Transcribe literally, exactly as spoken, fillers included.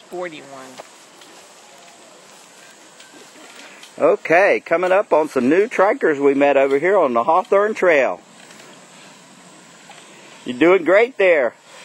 forty-one. Okay, coming up on some new trikkers we met over here on the Hawthorn Trail. You're doing great there.